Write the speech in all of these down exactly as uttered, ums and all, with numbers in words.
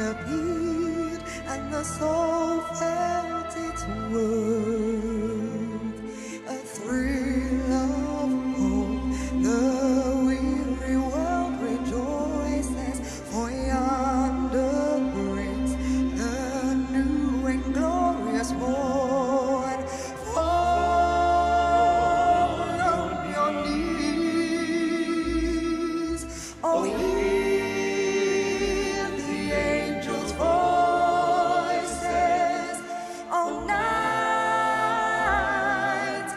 appeared, and the soul felt its worth. A thrill of hope, the weary world rejoices, for yonder breaks the new and glorious morn. Fall on your knees, oh, hear the angels' voices, oh, night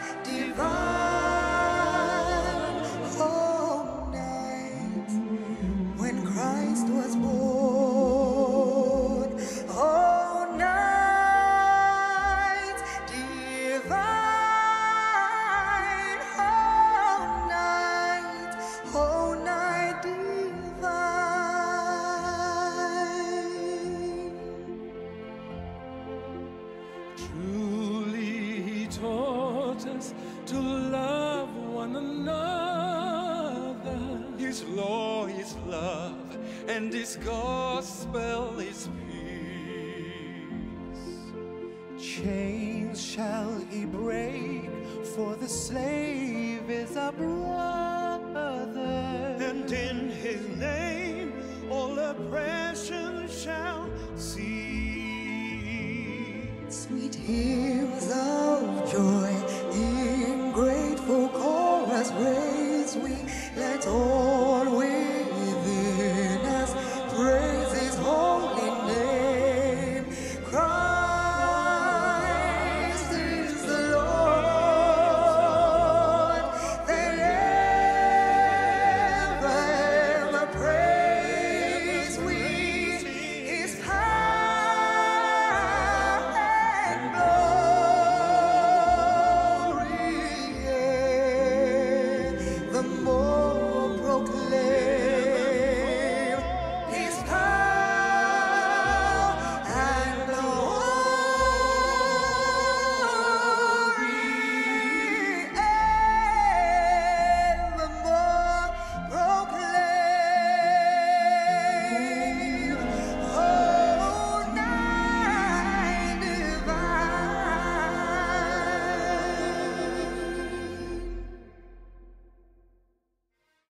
divine, oh, night when Christ was born, oh, night divine, oh, night, oh, night divine. Truly he taught us to love one another. His law is love, and his gospel is peace. Chains shall he break, for the slave is a brother. And in his name all oppression shall cease. Sweet hymn